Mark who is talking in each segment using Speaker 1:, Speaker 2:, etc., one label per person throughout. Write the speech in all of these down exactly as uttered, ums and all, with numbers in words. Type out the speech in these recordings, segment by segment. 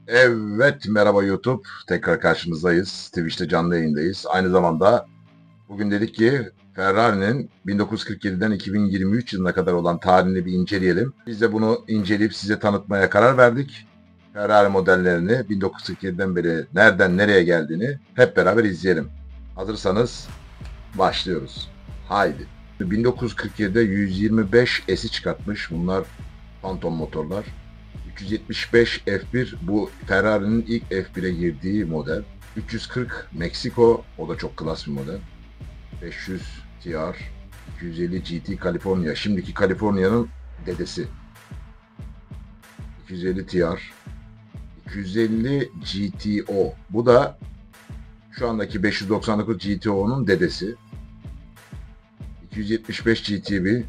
Speaker 1: Evet, merhaba YouTube. Tekrar karşınızdayız. Twitch'te canlı yayındayız. Aynı zamanda bugün dedik ki Ferrari'nin bin dokuz yüz kırk yediden iki bin yirmi üç yılına kadar olan tarihini bir inceleyelim. Biz de bunu inceleyip size tanıtmaya karar verdik. Ferrari modellerini bin dokuz yüz kırk yediden beri nereden nereye geldiğini hep beraber izleyelim. Hazırsanız başlıyoruz. Haydi. bin dokuz yüz kırk yedide yüz yirmi beş S'i çıkartmış. Bunlar Phantom motorlar. üç yüz yetmiş beş F bir bu Ferrari'nin ilk F bire girdiği model. üç yüz kırk Meksiko, o da çok klas bir model. beş yüz T R, iki yüz elli G T California, şimdiki California'nın dedesi. iki yüz elli T R, iki yüz elli G T O, bu da şu andaki beş yüz doksan dokuz G T O'nun dedesi. iki yüz yetmiş beş G T B, üç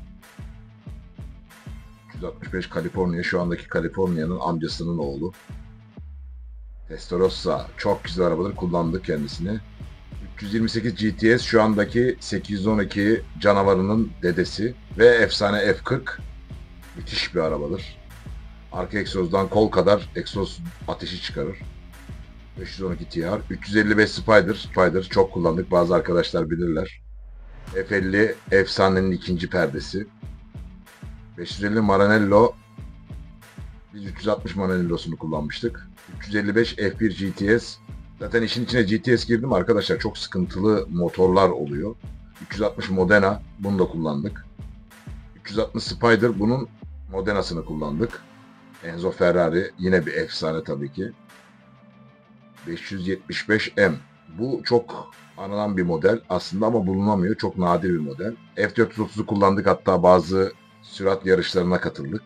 Speaker 1: yüz altmış beş California, şu andaki California'nın amcasının oğlu. Testarossa çok güzel arabadır, kullandık kendisini. üç yüz yirmi sekiz G T S şu andaki sekiz yüz on iki canavarının dedesi ve efsane F kırk müthiş bir arabadır. Arka egzozdan kol kadar egzoz ateşi çıkarır. beş yüz on iki T R, üç yüz elli beş Spider, Spider çok kullandık, bazı arkadaşlar bilirler. F elli efsanenin ikinci perdesi. beş yüz elli Maranello, biz üç yüz altmış Maranello'sunu kullanmıştık. üç yüz elli beş F bir G T S. Zaten işin içine G T S girdim arkadaşlar, çok sıkıntılı motorlar oluyor. üç yüz altmış Modena, bunu da kullandık. üç yüz altmış Spider, bunun Modena'sını kullandık. Enzo Ferrari yine bir efsane tabii ki. beş yüz yetmiş beş M, bu çok anılan bir model aslında ama bulunamıyor, çok nadir bir model. F dört yüz otuzu kullandık, hatta bazı sürat yarışlarına katıldık.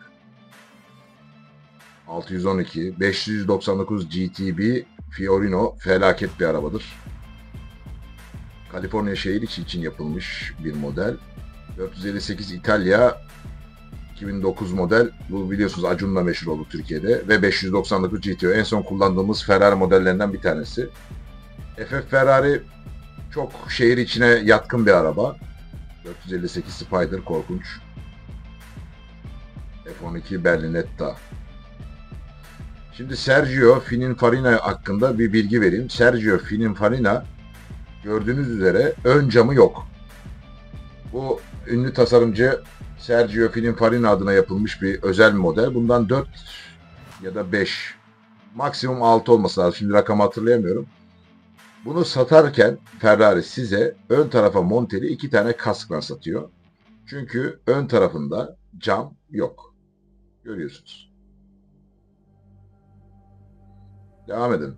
Speaker 1: altı yüz on iki, beş yüz doksan dokuz G T B Fiorino felaket bir arabadır. Kaliforniya şehir içi için yapılmış bir model. dört yüz elli sekiz İtalya iki bin dokuz model. Bu biliyorsunuz Acun'la meşhur oldu Türkiye'de. Ve beş yüz doksan dokuz G T O en son kullandığımız Ferrari modellerinden bir tanesi. F F Ferrari çok şehir içine yatkın bir araba. dört yüz elli sekiz Spider korkunç. F on iki Berlinetta. Şimdi Sergio Pininfarina hakkında bir bilgi vereyim. Sergio Pininfarina, gördüğünüz üzere ön camı yok. Bu ünlü tasarımcı Sergio Pininfarina adına yapılmış bir özel model. Bundan dört ya da beş, maksimum altı olması lazım. Şimdi rakamı hatırlayamıyorum. Bunu satarken Ferrari size ön tarafa monteli iki tane kaskla satıyor. Çünkü ön tarafında cam yok. Görüyorsunuz. Devam edin.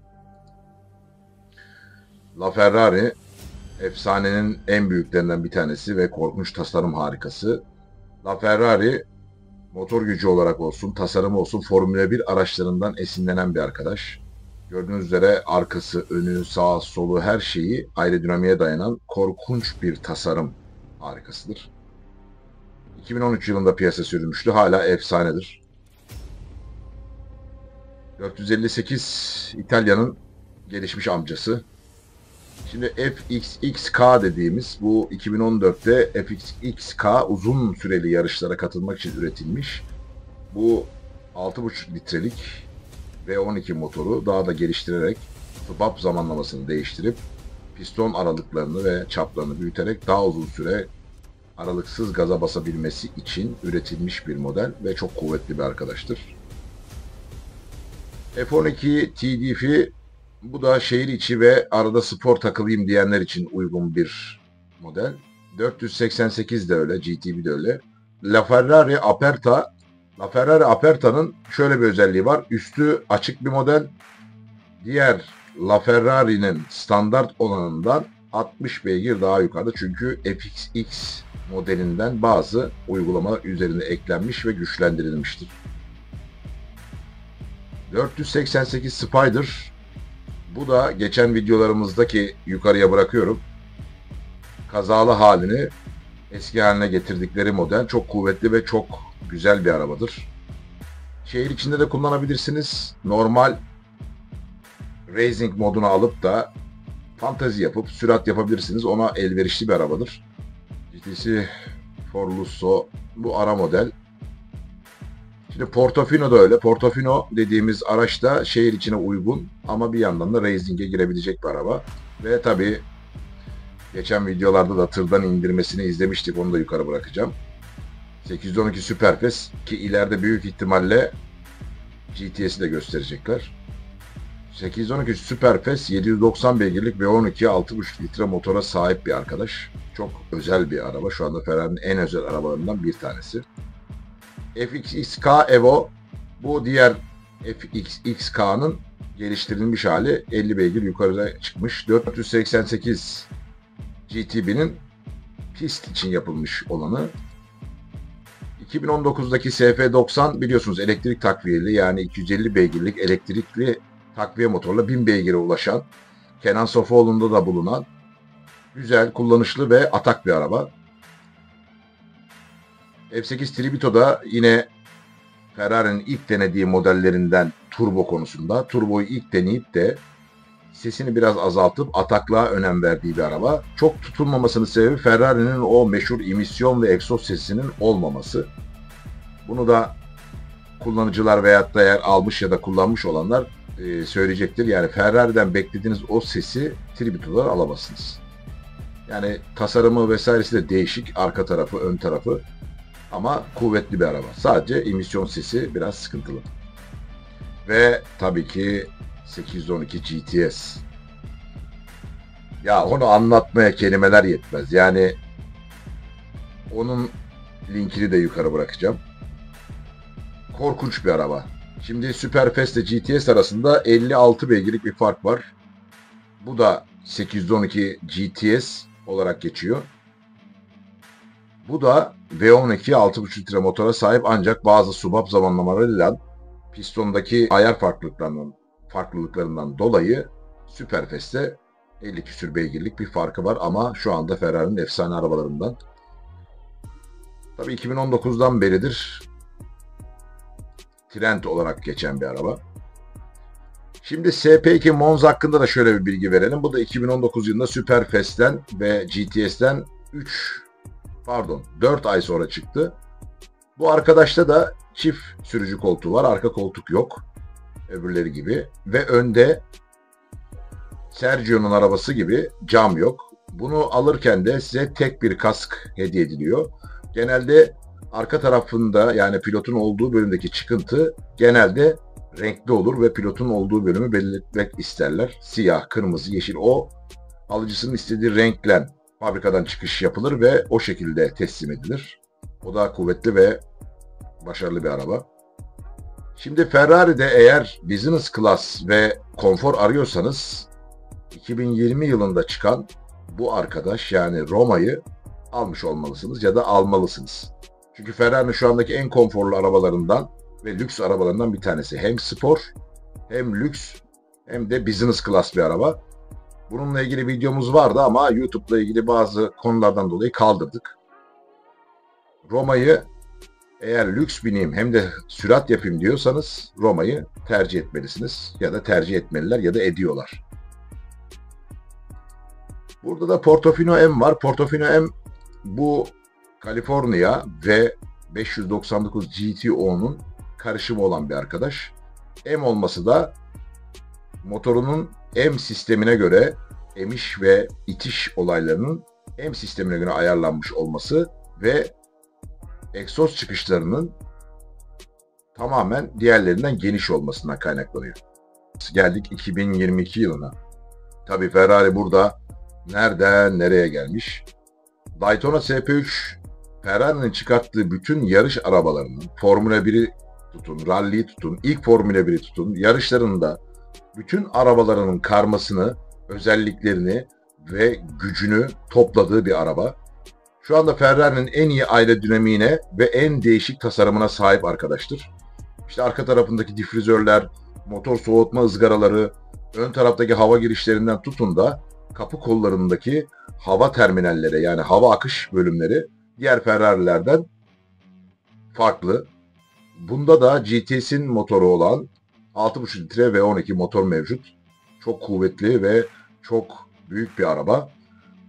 Speaker 1: LaFerrari efsanenin en büyüklerinden bir tanesi ve korkunç tasarım harikası. LaFerrari motor gücü olarak olsun, tasarımı olsun Formula bir araçlarından esinlenen bir arkadaş. Gördüğünüz üzere arkası, önü, sağı, solu her şeyi aerodinamiğe dayanan korkunç bir tasarım harikasıdır. iki bin on üç yılında piyasa sürülmüştü, hala efsanedir. dört yüz elli sekiz İtalya'nın gelişmiş amcası. Şimdi F X X K dediğimiz bu iki bin on dörtte F X X K uzun süreli yarışlara katılmak için üretilmiş. Bu altı buçuk litrelik V on iki motoru daha da geliştirerek swap zamanlamasını değiştirip piston aralıklarını ve çaplarını büyüterek daha uzun süre aralıksız gaza basabilmesi için üretilmiş bir model ve çok kuvvetli bir arkadaştır. F on iki T D F, bu da şehir içi ve arada spor takılayım diyenler için uygun bir model. dört yüz seksen sekiz de öyle, G T B de öyle. LaFerrari Aperta, LaFerrari Aperta'nın şöyle bir özelliği var. Üstü açık bir model. Diğer LaFerrari'nin standart olanından altmış beygir daha yukarıda. Çünkü F X X modelinden bazı uygulama üzerine eklenmiş ve güçlendirilmiştir. dört yüz seksen sekiz Spider, bu da geçen videolarımızdaki yukarıya bırakıyorum. Kazalı halini eski haline getirdikleri model, çok kuvvetli ve çok güzel bir arabadır. Şehir içinde de kullanabilirsiniz. Normal racing modunu alıp da fantezi yapıp sürat yapabilirsiniz. Ona elverişli bir arabadır. G T C Forlusso, bu ara model. Şimdi Portofino da öyle. Portofino dediğimiz araç da şehir içine uygun ama bir yandan da racing'e girebilecek bir araba. Ve tabii geçen videolarda da tırdan indirmesini izlemiştik. Onu da yukarı bırakacağım. sekiz yüz on iki Superfast ki ileride büyük ihtimalle G T S'i de gösterecekler. sekiz yüz on iki Superfast yedi yüz doksan beygirlik V on iki altı buçuk litre motora sahip bir arkadaş. Çok özel bir araba. Şu anda Ferrari'nin en özel arabalarından bir tanesi. F X X K Evo bu diğer F X X K'nın geliştirilmiş hali, elli beygir yukarıda çıkmış. dört yüz seksen sekiz G T B'nin pist için yapılmış olanı. iki bin on dokuzdaki S F doksan biliyorsunuz elektrik takviyeli, yani iki yüz elli beygirlik elektrikli takviye motorla bin beygire ulaşan, Kenan Sofuoğlu'nda da bulunan güzel, kullanışlı ve atak bir araba. F sekiz Tribito da yine Ferrari'nin ilk denediği modellerinden turbo konusunda. Turboyu ilk deneyip de sesini biraz azaltıp ataklığa önem verdiği bir araba. Çok tutulmamasının sebebi Ferrari'nin o meşhur emisyon ve egzoz sesinin olmaması. Bunu da kullanıcılar veyahut da eğer almış ya da kullanmış olanlar e, söyleyecektir. Yani Ferrari'den beklediğiniz o sesi Tribito'dan alamazsınız. Yani tasarımı vesairesi de değişik. Arka tarafı, ön tarafı. Ama kuvvetli bir araba. Sadece emisyon sesi biraz sıkıntılı. Ve tabii ki sekiz yüz on iki G T S. Ya onu anlatmaya kelimeler yetmez. Yani onun linkini de yukarı bırakacağım. Korkunç bir araba. Şimdi Superfast ile G T S arasında elli altı beygirlik bir fark var. Bu da sekiz yüz on iki G T S olarak geçiyor. Bu da V on iki altı buçuk litre motora sahip, ancak bazı subap zamanlamalarıyla pistondaki ayar farklılıklarından, farklılıklarından dolayı Superfast'te elli küsür beygirlik bir farkı var ama şu anda Ferrari'nin efsane arabalarından. Tabii iki bin on dokuzdan beridir trend olarak geçen bir araba. Şimdi S P iki Monza hakkında da şöyle bir bilgi verelim. Bu da iki bin on dokuz yılında Superfast'ten ve G T S'ten üç pardon dört ay sonra çıktı. Bu arkadaşta da çift sürücü koltuğu var. Arka koltuk yok. Öbürleri gibi. Ve önde Sergio'nun arabası gibi cam yok. Bunu alırken de size tek bir kask hediye ediliyor. Genelde arka tarafında, yani pilotun olduğu bölümdeki çıkıntı genelde renkli olur ve pilotun olduğu bölümü belirtmek isterler. Siyah, kırmızı, yeşil, o alıcısının istediği renkle fabrikadan çıkış yapılır ve o şekilde teslim edilir. O da kuvvetli ve başarılı bir araba. Şimdi Ferrari'de eğer business class ve konfor arıyorsanız iki bin yirmi yılında çıkan bu arkadaş, yani Roma'yı almış olmalısınız ya da almalısınız. Çünkü Ferrari'nin şu andaki en konforlu arabalarından ve lüks arabalarından bir tanesi. Hem spor, hem lüks, hem de business class bir araba. Bununla ilgili videomuz vardı ama YouTube'la ilgili bazı konulardan dolayı kaldırdık. Roma'yı eğer lüks bineyim hem de sürat yapayım diyorsanız Roma'yı tercih etmelisiniz. Ya da tercih etmeliler ya da ediyorlar. Burada da Portofino M var. Portofino M bu California ve beş yüz doksan dokuz G T O'nun karışımı olan bir arkadaş. M olması da motorunun M sistemine göre emiş ve itiş olaylarının M sistemine göre ayarlanmış olması ve egzoz çıkışlarının tamamen diğerlerinden geniş olmasından kaynaklanıyor. Geldik iki bin yirmi iki yılına. Tabii Ferrari burada nereden nereye gelmiş? Daytona S P üç Ferrari'nin çıkarttığı bütün yarış arabalarının, Formula biri tutun, rally'yi tutun, ilk Formula biri tutun, yarışlarında bütün arabalarının karmasını, özelliklerini ve gücünü topladığı bir araba. Şu anda Ferrari'nin en iyi aerodinamiğine ve en değişik tasarımına sahip arkadaştır. İşte arka tarafındaki difüzörler, motor soğutma ızgaraları, ön taraftaki hava girişlerinden tutun da kapı kollarındaki hava terminallere, yani hava akış bölümleri diğer Ferrari'lerden farklı. Bunda da G T S'in motoru olan altı buçuk litre V on iki motor mevcut. Çok kuvvetli ve çok büyük bir araba.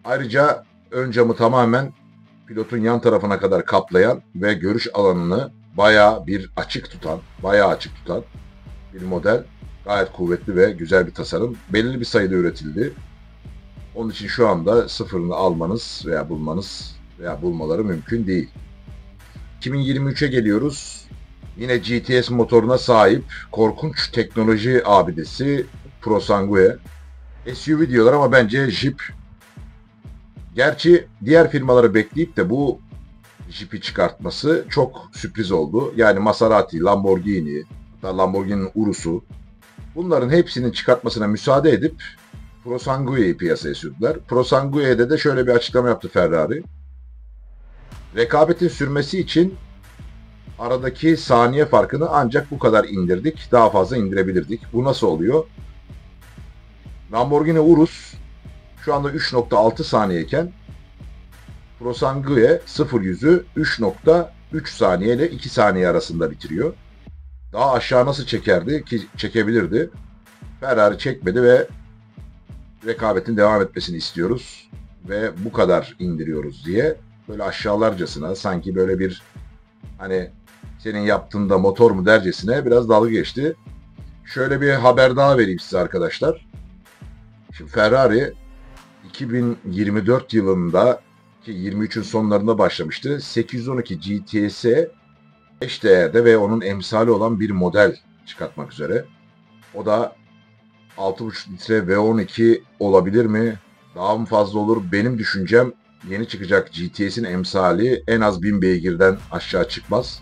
Speaker 1: Ayrıca ön camı tamamen pilotun yan tarafına kadar kaplayan ve görüş alanını bayağı bir açık tutan, bayağı açık tutan bir model. Gayet kuvvetli ve güzel bir tasarım. Belirli bir sayıda üretildi. Onun için şu anda sıfırını almanız veya bulmanız veya bulmaları mümkün değil. iki bin yirmi üçe geliyoruz. Yine G T S motoruna sahip korkunç teknoloji abidesi ProSangue. S U V diyorlar ama bence Jeep. Gerçi diğer firmaları bekleyip de bu Jeep'i çıkartması çok sürpriz oldu. Yani Maserati, Lamborghini, hatta Lamborghini'nin Urus'u, bunların hepsinin çıkartmasına müsaade edip ProSangue'yi piyasaya sürdüler. ProSangue'de de şöyle bir açıklama yaptı Ferrari. Rekabetin sürmesi için aradaki saniye farkını ancak bu kadar indirdik. Daha fazla indirebilirdik. Bu nasıl oluyor? Lamborghini Urus şu anda üç nokta altı saniyeyken ProSangue sıfır yüzü üç nokta üç saniye ile iki saniye arasında bitiriyor. Daha aşağı nasıl çekerdi ki çekebilirdi. Ferrari çekmedi ve rekabetin devam etmesini istiyoruz ve bu kadar indiriyoruz diye böyle aşağılarcasına, sanki böyle bir hani senin yaptığında motor mu dercesine biraz dalga geçti. Şöyle bir haber daha vereyim size arkadaşlar. Şimdi Ferrari iki bin yirmi dört yılında ki yirmi üçün sonlarında başlamıştı. sekiz yüz on iki G T S'e eş değerde ve onun emsali olan bir model çıkartmak üzere. O da altı buçuk litre V on iki olabilir mi? Daha mı fazla olur? Benim düşüncem yeni çıkacak G T S'in emsali en az bin beygirden aşağı çıkmaz.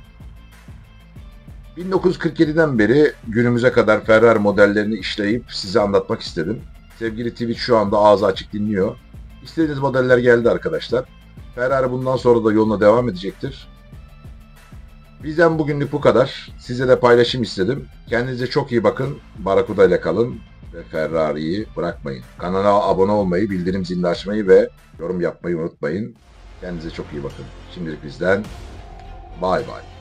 Speaker 1: bin dokuz yüz kırk yediden beri günümüze kadar Ferrari modellerini işleyip size anlatmak istedim. Sevgili Twitch şu anda ağzı açık dinliyor. İstediğiniz modeller geldi arkadaşlar. Ferrari bundan sonra da yoluna devam edecektir. Bizden bugünlük bu kadar. Size de paylaşım istedim. Kendinize çok iyi bakın. Barakuda ile kalın ve Ferrari'yi bırakmayın. Kanala abone olmayı, bildirim zilini açmayı ve yorum yapmayı unutmayın. Kendinize çok iyi bakın. Şimdilik bizden bay bay.